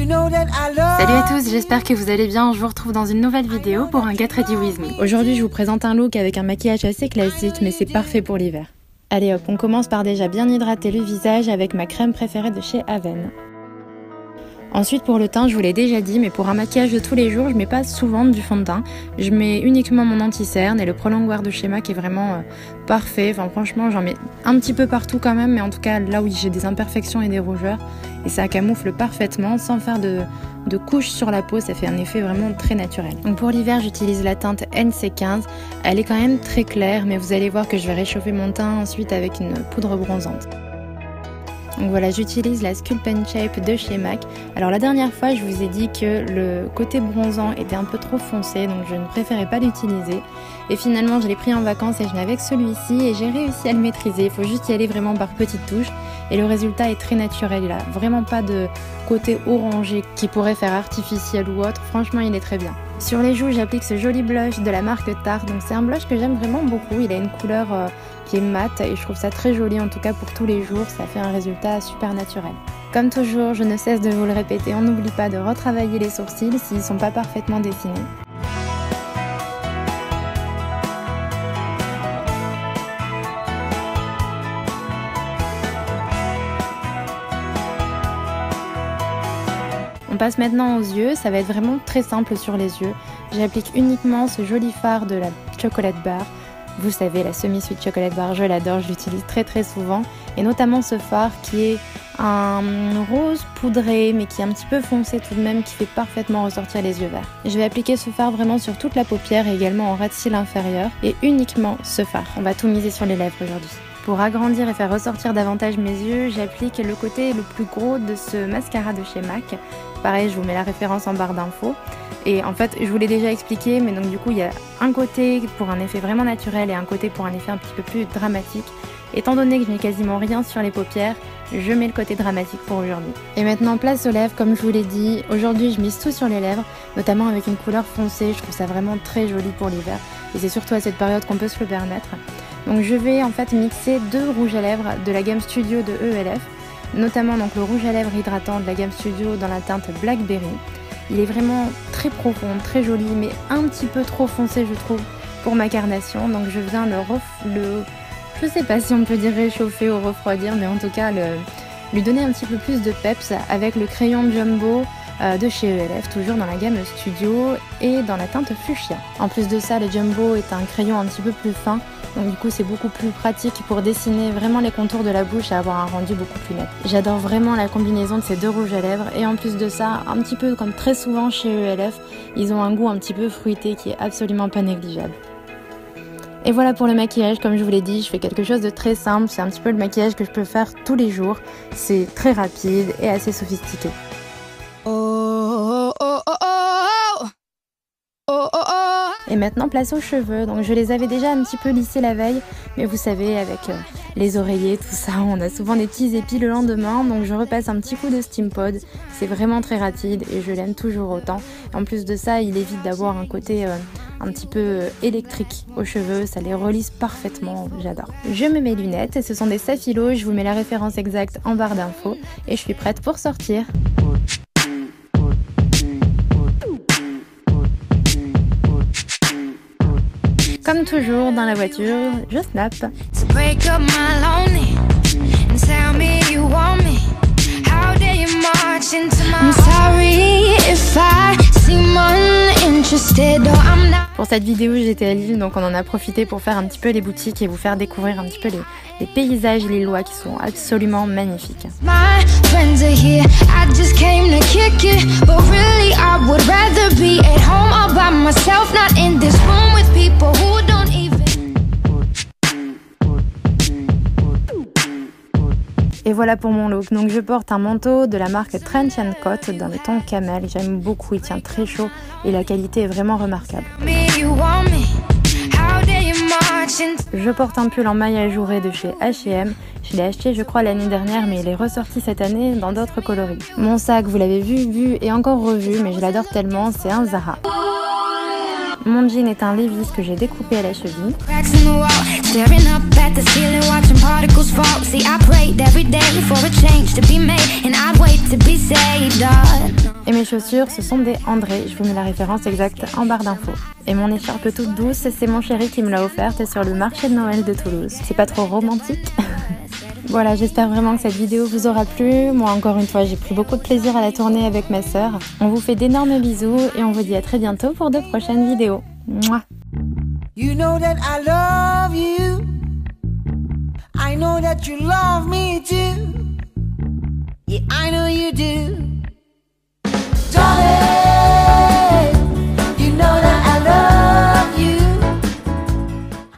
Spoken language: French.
Salut à tous, j'espère que vous allez bien. Je vous retrouve dans une nouvelle vidéo pour un Get Ready With Me. Aujourd'hui je vous présente un look avec un maquillage assez classique mais c'est parfait pour l'hiver. Allez hop, on commence par déjà bien hydrater le visage avec ma crème préférée de chez Aven. Ensuite pour le teint, je vous l'ai déjà dit, mais pour un maquillage de tous les jours, je mets pas souvent du fond de teint. Je mets uniquement mon anti-cerne et le Prolong Wear de chez MAC est vraiment parfait. Enfin franchement, j'en mets un petit peu partout quand même, mais en tout cas là où j'ai des imperfections et des rougeurs. Et ça camoufle parfaitement sans faire de couches sur la peau, ça fait un effet vraiment très naturel. Donc pour l'hiver, j'utilise la teinte NC15. Elle est quand même très claire, mais vous allez voir que je vais réchauffer mon teint ensuite avec une poudre bronzante. Donc voilà, j'utilise la Sculpt and Shape de chez MAC. Alors la dernière fois, je vous ai dit que le côté bronzant était un peu trop foncé, donc je ne préférais pas l'utiliser. Et finalement, je l'ai pris en vacances et je n'avais que celui-ci et j'ai réussi à le maîtriser. Il faut juste y aller vraiment par petites touches et le résultat est très naturel. Il n'a vraiment pas de côté orangé qui pourrait faire artificiel ou autre. Franchement, il est très bien. Sur les joues, j'applique ce joli blush de la marque Tarte. Donc c'est un blush que j'aime vraiment beaucoup. Il a une couleur qui est mate et je trouve ça très joli, en tout cas pour tous les jours. Ça fait un résultat super naturel. Comme toujours, je ne cesse de vous le répéter, on n'oublie pas de retravailler les sourcils s'ils ne sont pas parfaitement dessinés. On passe maintenant aux yeux, ça va être vraiment très simple sur les yeux. J'applique uniquement ce joli fard de la Chocolate Bar. Vous savez, la semi-sweet Chocolate Bar, je l'adore, je l'utilise très souvent. Et notamment ce fard qui est un rose poudré, mais qui est un petit peu foncé tout de même, qui fait parfaitement ressortir les yeux verts. Je vais appliquer ce fard vraiment sur toute la paupière et également en ras de cils inférieur. Et uniquement ce fard. On va tout miser sur les lèvres aujourd'hui. Pour agrandir et faire ressortir davantage mes yeux, j'applique le côté le plus gros de ce mascara de chez MAC. Pareil, je vous mets la référence en barre d'infos. Et en fait, je vous l'ai déjà expliqué, mais donc du coup, il y a un côté pour un effet vraiment naturel et un côté pour un effet un petit peu plus dramatique. Étant donné que je n'ai quasiment rien sur les paupières, je mets le côté dramatique pour aujourd'hui. Et maintenant, place aux lèvres, comme je vous l'ai dit. Aujourd'hui, je mise tout sur les lèvres, notamment avec une couleur foncée. Je trouve ça vraiment très joli pour l'hiver. Et c'est surtout à cette période qu'on peut se le permettre. Donc je vais en fait mixer deux rouges à lèvres de la gamme Studio de ELF, notamment donc le rouge à lèvres hydratant de la gamme Studio dans la teinte Blackberry. Il est vraiment très profond, très joli, mais un petit peu trop foncé je trouve pour ma carnation. Donc je viens je sais pas si on peut dire réchauffer ou refroidir, mais en tout cas lui donner un petit peu plus de peps avec le crayon Jumbo de chez ELF, toujours dans la gamme Studio et dans la teinte Fuchsia. En plus de ça, le Jumbo est un crayon un petit peu plus fin, donc du coup c'est beaucoup plus pratique pour dessiner vraiment les contours de la bouche et avoir un rendu beaucoup plus net. J'adore vraiment la combinaison de ces deux rouges à lèvres et en plus de ça, un petit peu comme très souvent chez ELF, ils ont un goût un petit peu fruité qui est absolument pas négligeable. Et voilà pour le maquillage, comme je vous l'ai dit, je fais quelque chose de très simple, c'est un petit peu le maquillage que je peux faire tous les jours, c'est très rapide et assez sophistiqué. Et maintenant place aux cheveux, donc je les avais déjà un petit peu lissés la veille, mais vous savez avec les oreillers, tout ça, on a souvent des petits épis le lendemain, donc je repasse un petit coup de Steam Pod, c'est vraiment très rapide et je l'aime toujours autant. En plus de ça, il évite d'avoir un côté un petit peu électrique aux cheveux, ça les relisse parfaitement, j'adore. Je me mets lunettes, ce sont des Safilo, je vous mets la référence exacte en barre d'infos et je suis prête pour sortir. Comme toujours dans la voiture, je snap. Pour cette vidéo, j'étais à Lille, donc on en a profité pour faire un petit peu les boutiques et vous faire découvrir un petit peu les paysages lillois qui sont absolument magnifiques. Et voilà pour mon look, donc je porte un manteau de la marque Trench & Coat dans le ton camel, j'aime beaucoup, il tient très chaud et la qualité est vraiment remarquable. Je porte un pull en maille ajourée de chez H&M, je l'ai acheté je crois l'année dernière mais il est ressorti cette année dans d'autres coloris. Mon sac, vous l'avez vu et encore revu, mais je l'adore tellement, c'est un Zara. Mon jean est un Levi's que j'ai découpé à la cheville. Et mes chaussures, ce sont des André, je vous mets la référence exacte en barre d'infos. Et mon écharpe toute douce, c'est mon chéri qui me l'a offerte sur le marché de Noël de Toulouse. C'est pas trop romantique? Voilà, j'espère vraiment que cette vidéo vous aura plu. Moi, encore une fois, j'ai pris beaucoup de plaisir à la tourner avec ma sœur. On vous fait d'énormes bisous et on vous dit à très bientôt pour de prochaines vidéos. Mouah. You know that I love you. I know that you love me too. Yeah, I know you do.